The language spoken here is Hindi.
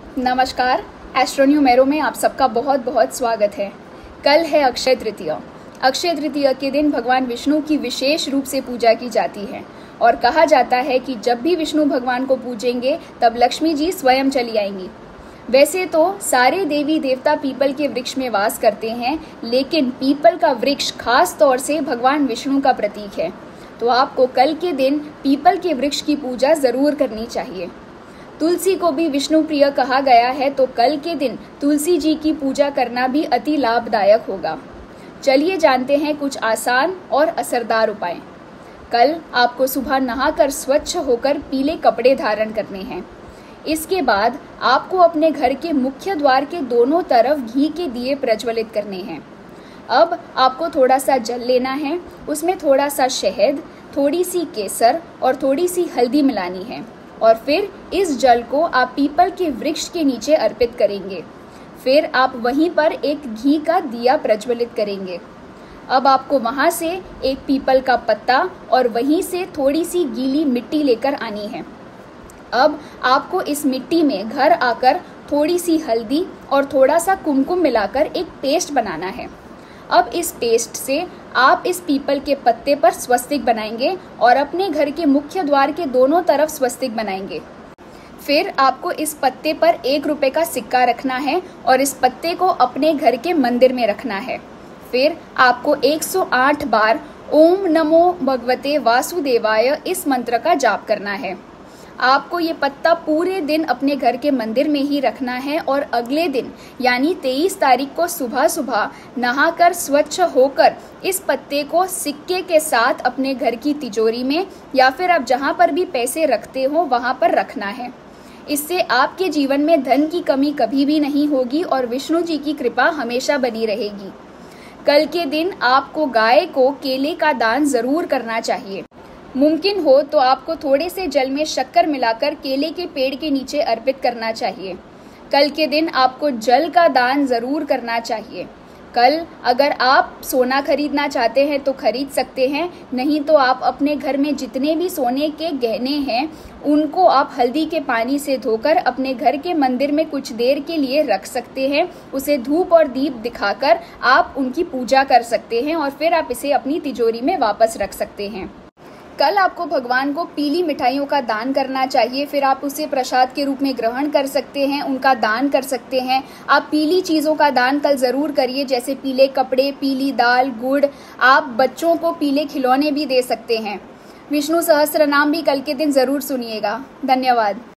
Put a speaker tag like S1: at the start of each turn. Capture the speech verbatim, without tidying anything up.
S1: नमस्कार, एस्ट्रोन्यूमेरो में आप सबका बहुत बहुत स्वागत है। कल है अक्षय तृतीया। अक्षय तृतीया के दिन भगवान विष्णु की विशेष रूप से पूजा की जाती है और कहा जाता है कि जब भी विष्णु भगवान को पूजेंगे तब लक्ष्मी जी स्वयं चली आएंगी। वैसे तो सारे देवी देवता पीपल के वृक्ष में वास करते हैं, लेकिन पीपल का वृक्ष खास तौर से भगवान विष्णु का प्रतीक है, तो आपको कल के दिन पीपल के वृक्ष की पूजा जरूर करनी चाहिए। तुलसी को भी विष्णु प्रिय कहा गया है, तो कल के दिन तुलसी जी की पूजा करना भी अति लाभदायक होगा। चलिए जानते हैं कुछ आसान और असरदार उपाय। कल आपको सुबह नहाकर स्वच्छ होकर पीले कपड़े धारण करने हैं। इसके बाद आपको अपने घर के मुख्य द्वार के दोनों तरफ घी के दिए प्रज्वलित करने हैं। अब आपको थोड़ा सा जल लेना है, उसमें थोड़ा सा शहद, थोड़ी सी केसर और थोड़ी सी हल्दी मिलानी है और फिर इस जल को आप पीपल के वृक्ष के नीचे अर्पित करेंगे। फिर आप वहीं पर एक घी का दिया प्रज्वलित करेंगे। अब आपको वहां से एक पीपल का पत्ता और वहीं से थोड़ी सी गीली मिट्टी लेकर आनी है। अब आपको इस मिट्टी में घर आकर थोड़ी सी हल्दी और थोड़ा सा कुमकुम मिलाकर एक पेस्ट बनाना है। अब इस पेस्ट से आप इस पीपल के पत्ते पर स्वस्तिक बनाएंगे और अपने घर के मुख्य द्वार के दोनों तरफ स्वस्तिक बनाएंगे। फिर आपको इस पत्ते पर एक रुपए का सिक्का रखना है और इस पत्ते को अपने घर के मंदिर में रखना है। फिर आपको एक सौ आठ बार ओम नमो भगवते वासुदेवाय इस मंत्र का जाप करना है। आपको ये पत्ता पूरे दिन अपने घर के मंदिर में ही रखना है और अगले दिन यानी तेईस तारीख को सुबह सुबह नहाकर स्वच्छ होकर इस पत्ते को सिक्के के साथ अपने घर की तिजोरी में या फिर आप जहाँ पर भी पैसे रखते हो वहाँ पर रखना है। इससे आपके जीवन में धन की कमी कभी भी नहीं होगी और विष्णु जी की कृपा हमेशा बनी रहेगी। कल के दिन आपको गाय को केले का दान जरूर करना चाहिए। मुमकिन हो तो आपको थोड़े से जल में शक्कर मिलाकर केले के पेड़ के नीचे अर्पित करना चाहिए। कल के दिन आपको जल का दान जरूर करना चाहिए। कल अगर आप सोना खरीदना चाहते हैं तो खरीद सकते हैं, नहीं तो आप अपने घर में जितने भी सोने के गहने हैं उनको आप हल्दी के पानी से धोकर अपने घर के मंदिर में कुछ देर के लिए रख सकते हैं। उसे धूप और दीप दिखाकर आप उनकी पूजा कर सकते हैं और फिर आप इसे अपनी तिजोरी में वापस रख सकते हैं। कल आपको भगवान को पीली मिठाइयों का दान करना चाहिए। फिर आप उसे प्रसाद के रूप में ग्रहण कर सकते हैं, उनका दान कर सकते हैं। आप पीली चीज़ों का दान कल ज़रूर करिए, जैसे पीले कपड़े, पीली दाल, गुड़। आप बच्चों को पीले खिलौने भी दे सकते हैं। विष्णु सहस्त्र नाम भी कल के दिन ज़रूर सुनिएगा। धन्यवाद।